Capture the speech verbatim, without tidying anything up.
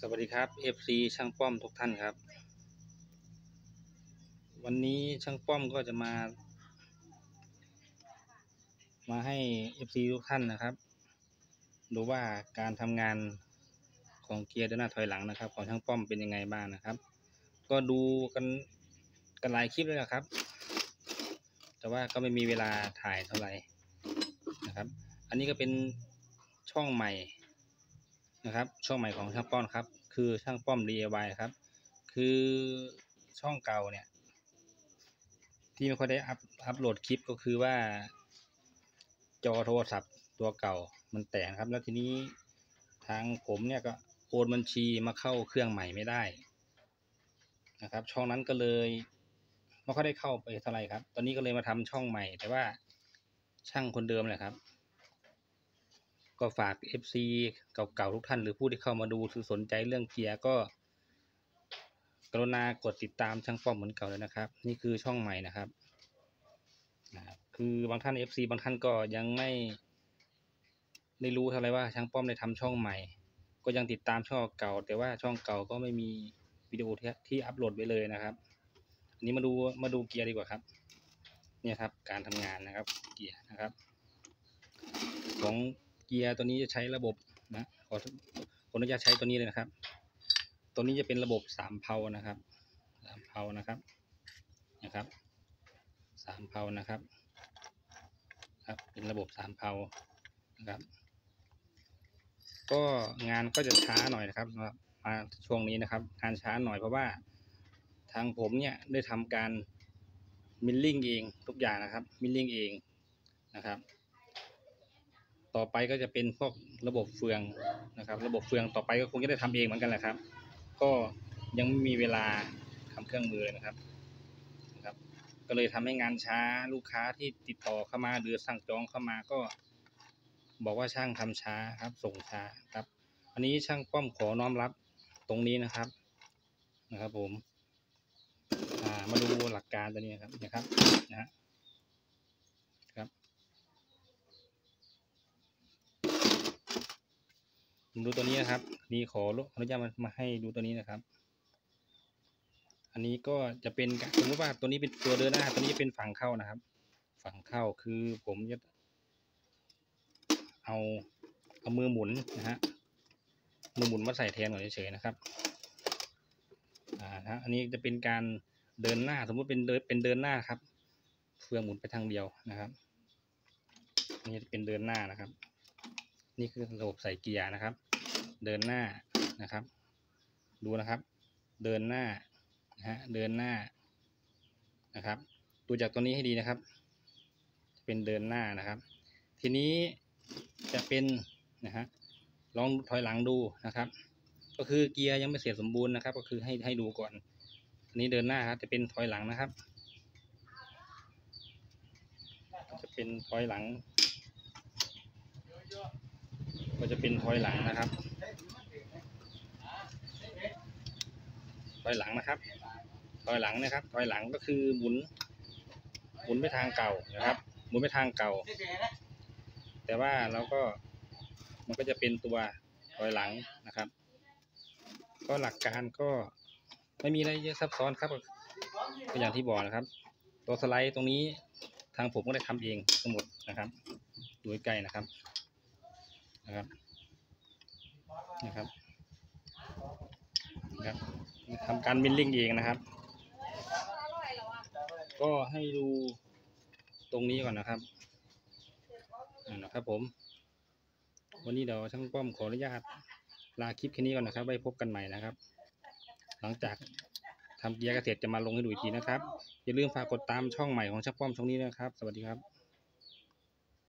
สวัสดีครับ เอฟ ซี ช่างป้อมทุกท่านครับวันนี้ช่างป้อมก็จะมามาให้ เอฟ ซี ทุกท่านนะครับดูว่าการทำงานของเกียร์เดินหน้าถอยหลังนะครับของช่างป้อมเป็นยังไงบ้างนะครับก็ดูกันกันหลายคลิปเลยนะครับแต่ว่าก็ไม่มีเวลาถ่ายเท่าไหร่นะครับอันนี้ก็เป็นช่องใหม่นะครับช่องใหม่ของช่างป้อมครับคือช่างป้อม ดี ไอ วาย ครับคือช่องเก่าเนี่ยที่ไม่ค่อยได้อัพอัพโหลดคลิปก็คือว่าจอโทรศัพท์ตัวเก่ามันแตกครับแล้วทีนี้ทางผมเนี่ยก็โอนบัญชีมาเข้าเครื่องใหม่ไม่ได้นะครับช่องนั้นก็เลยไม่ค่อยได้เข้าไปเท่าไหร่ครับตอนนี้ก็เลยมาทำช่องใหม่แต่ว่าช่างคนเดิมแหละครับก็ฝาก เอฟ ซี เก่าๆทุกท่านหรือผู้ที่เข้ามาดูหรือสนใจเรื่องเกียร์ก็กรุณากดติดตามช่างป้อมเหมือนเก่าเลยนะครับนี่คือช่องใหม่นะครับนะครับคือบางท่าน เอฟ ซี บางท่านก็ยังไม่ได้รู้เท่าไรว่าช่างป้อมได้ทำช่องใหม่ก็ยังติดตามช่องเก่าแต่ว่าช่องเก่าก็ไม่มีวิดีโอที่ที่อัปโหลดไว้เลยนะครับอันนี้มาดูมาดูเกียร์ดีกว่าครับเนี่ยครับการทำงานนะครับเกียร์นะครับของเกียร์ตัวนี้จะใช้ระบบนะขอขออนุญาตใช้ตัวนี้เลยนะครับตัวนี้จะเป็นระบบสามเพลานะครับสามเพลานะครับนะครับสามเพลานะครับครับเป็นระบบสามเพลานะครับก็งานก็จะช้าหน่อยนะครับมาช่วงนี้นะครับงานช้าหน่อยเพราะว่าทางผมเนี่ยได้ทำการมิลลิ่งเองทุกอย่างนะครับมิลลิ่งเองนะครับต่อไปก็จะเป็นพวกระบบเฟืองนะครับระบบเฟืองต่อไปก็คงจะได้ทำเองเหมือนกันแหละครับก็ยังไม่มีเวลาทำเครื่องมือนะครับนะครับก็เลยทำให้งานช้าลูกค้าที่ติดต่อเข้ามาหรือสั่งจองเข้ามาก็บอกว่าช่างทำช้าครับส่งช้าครับอันนี้ช่างป้อมขอน้อมรับตรงนี้นะครับนะครับผมมาดูหลักการตัวนี้ครับนะครับนะฮะครับดูตัวนี้นะครับนี่ขออนุญาตมาให้ดูตัวนี้นะครับอันนี้ก็จะเป็นสมมติว่าตัวนี้เป็นตัวเดินหน้าตัวนี้เป็นฝั่งเข้านะครับฝั่งเข้าคือผมจะเอาเอามือหมุนนะฮะมือหมุนมาใส่แทนก่อนเฉยๆนะครับอ่านะอันนี้จะเป็นการเดินหน้าสมมติเป็นเดินเป็นเดินหน้าครับเฟืองหมุนไปทางเดียวนะครับนี่เป็นเดินหน้านะครับนี่คือระบบใส่เกียร์นะครับเดินหน้านะครับดูนะครับเดินหน้านะฮะเดินหน้านะครับดูจากตัวนี้ให้ดีนะครับจะเป็นเดินหน้านะครับทีนี้จะเป็นนะฮะลองถอยหลังดูนะครับก็คือเกียร์ยังไม่เสร็จสมบูรณ์นะครับก็คือให้ให้ดูก่อนอันนี้เดินหน้าครับจะเป็นถอยหลังนะครับจะเป็นถอยหลังก็จะเป็นถอยหลังนะครับถอยหลังนะครับถอยหลังนะครับถอยหลังก็คือหมุนหมุนไปทางเก่านะครับหมุนไปทางเก่าแต่ว่าเราก็มันก็จะเป็นตัวถอยหลังนะครับก็หลักการก็ไม่มีอะไรเยอะซับซ้อนครับก็อย่างที่บอกนะครับตัวสไลด์ตรงนี้ทางผมก็ได้ทำเองทั้งหมดนะครับดูใกล้นะครับนะครับนะครับนะครับทำการมิลลิ่งเองนะครับก็ให้ดูตรงนี้ก่อนนะครับนะครับผมวันนี้เดี๋ยวช่างป้อมขออนุญาตลาคลิปแค่นี้ก่อนนะครับไว้พบกันใหม่นะครับหลังจากทำเกียร์เกษตรจะมาลงให้ดูอีกทีนะครับอย่าลืมฝากกดตามช่องใหม่ของช่างป้อมช่องนี้นะครับสวัสดีครับ